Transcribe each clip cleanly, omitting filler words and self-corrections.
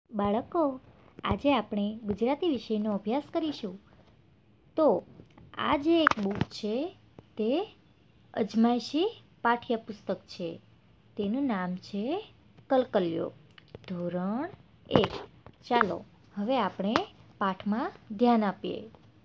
બાળકો, આજે આપણે ગુજરાતી વિષયનો અભ્યાસ કરીશું. તો આ જે એક બુક છે તે અજમાયશી પાઠ્યપુસ્તક છે. તેનું નામ છે કલકલિયો, ધોરણ 1. ચાલો હવે આપણે પાઠમાં ધ્યાન આપીએ.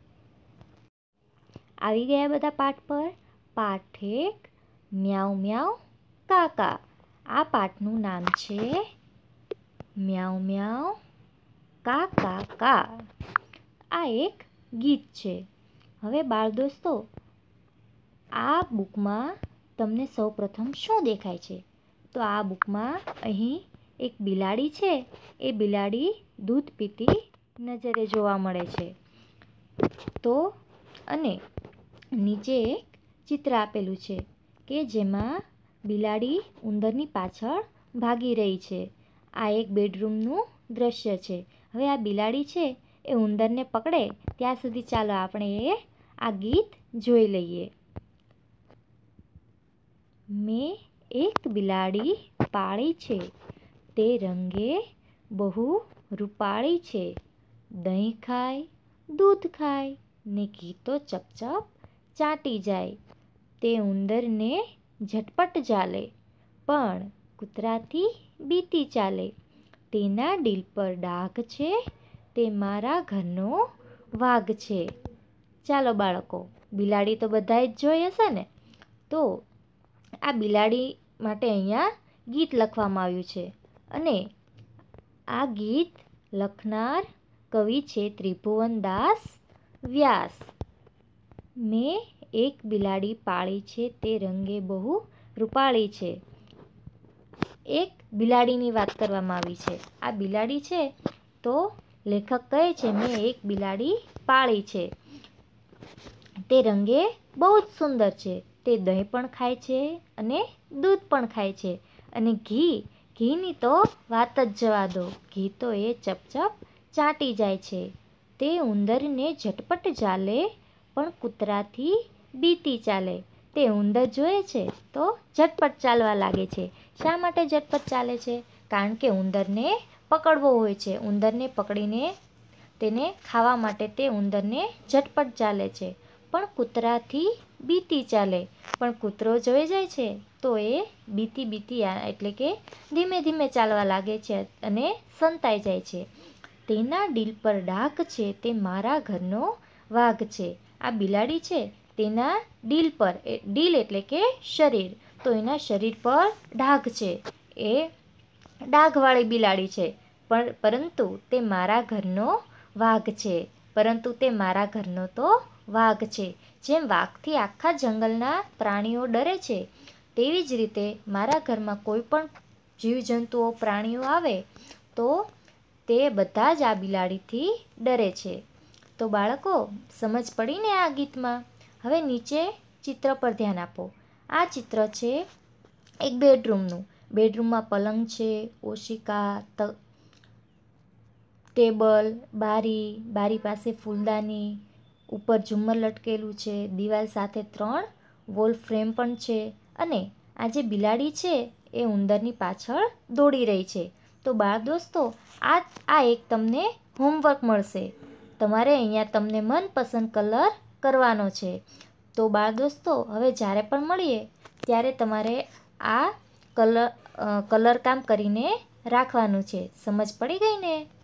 આવી ગયા બધા પાઠ પર? પાઠ 1, મ્યાઉ મ્યાઉ કાકા. આ પાઠનું નામ છે મ્યાઉ મ્યાઉ કાકા કા. આ એક ગીત છે. હવે બાળ દોસ્તો, આ બુકમાં તમને સૌપ્રથમ શું દેખાય છે? તો આ બુકમાં અહીં એક બિલાડી છે. એ બિલાડી દૂધ પીતી નજરે જોવા મળે છે. તો અને નીચે એક ચિત્ર આપેલું છે કે જેમાં બિલાડી ઉંદરની પાછળ ભાગી રહી છે. આ એક બેડરૂમનું દ્રશ્ય છે. હવે આ બિલાડી છે એ ઉંદરને પકડે ત્યાં સુધી ચાલો આપણે આ ગીત જોઈ લઈએ. મેં એક બિલાડી પાળી છે, તે રંગે બહુ રૂપાળી છે. દહીં ખાય, દૂધ ખાય ને ઘી તો ચપચપ ચાટી જાય. તે ઉંદરને ઝટપટ ઝાલે, પણ કૂતરાથી બીતી ચાલે. તેના દિલ પર ડાઘ છે, તે મારા ઘરનો વાઘ છે. ચાલો બાળકો, બિલાડી તો બધાએ જ જોઈ હશે ને? તો આ બિલાડી માટે અહીંયા ગીત લખવામાં આવ્યું છે અને આ ગીત લખનાર કવિ છે ત્રિભુવનદાસ વ્યાસ. મેં એક બિલાડી પાળી છે, તે રંગે બહુ રૂપાળી છે. એક બિલાડીની વાત કરવામાં આવી છે. આ બિલાડી છે તો લેખક કહે છે મેં એક બિલાડી પાળી છે, તે રંગે બહુ જ સુંદર છે. તે દહીં પણ ખાય છે અને દૂધ પણ ખાય છે અને ઘીની તો વાત જ જવા દો. ઘી તો એ ચપચપ ચાટી જાય છે. તે ઉંદરને ઝટપટ ઝાલે, પણ કૂતરાથી બીતી ચાલે. તે ઉંદર જોઈએ છે તો ઝટપટ ચાલવા લાગે છે. શા માટે ઝટપટ ચાલે છે? કારણ કે ઉંદરને પકડવો હોય છે. ઉંદરને પકડીને તેને ખાવા માટે તે ઉંદરને ઝટપટ ચાલે છે, પણ કૂતરાથી બીતી ચાલે. પણ કૂતરો જોઈ જાય છે તો એ બીતી એટલે કે ધીમે ધીમે ચાલવા લાગે છે અને સંતાઈ જાય છે. તેના દિલ પર ડાઘ છે, તે મારા ઘરનો વાઘ છે. આ બિલાડી છે તેના દિલ પર, દિલ એટલે કે શરીર, તો એના શરીર પર ડાઘ છે. એ ડાઘવાળી બિલાડી છે, પરંતુ તે મારા ઘરનો વાઘ છે. પરંતુ તે મારા ઘરનો તો વાઘ છે. જેમ વાઘથી આખા જંગલના પ્રાણીઓ ડરે છે, તેવી જ રીતે મારા ઘરમાં કોઈ પણ જીવજંતુઓ પ્રાણીઓ આવે તો તે બધા જ આ બિલાડીથી ડરે છે. તો બાળકો, સમજ પડી ને આ ગીતમાં? હવે નીચે ચિત્ર પર ધ્યાન આપો. આ ચિત્ર છે એક બેડરૂમનું. બેડરૂમમાં પલંગ છે, ઓશિકા, ટેબલ, બારી પાસે ફૂલદાની, ઉપર ઝુમ્મર લટકેલું છે. દિવાલ સાથે 3 વોલ ફ્રેમ પણ છે અને આ જે બિલાડી છે એ ઉંદરની પાછળ દોડી રહી છે. તો બાળ દોસ્તો, આ એક તમને હોમવર્ક મળશે. તમારે અહીંયા તમને મનપસંદ કલર કરવાનો છે. તો બાળ દોસ્તો, હવે જ્યારે પણ મળીએ ત્યારે તમારે આ કલર કામ કરીને રાખવાનું છે. સમજ પડી ગઈ ને?